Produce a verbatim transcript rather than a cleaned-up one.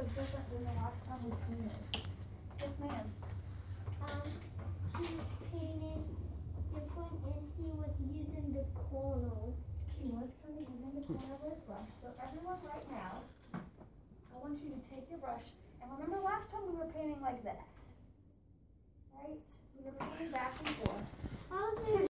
was different than the last time we painted. Yes, ma'am. Um, he painted different and he was using the corners. He was kind of using the corner of his brush. So everyone right now, I want you to take your brush. And remember last time we were painting like this, right? We were painting back and forth. How was it?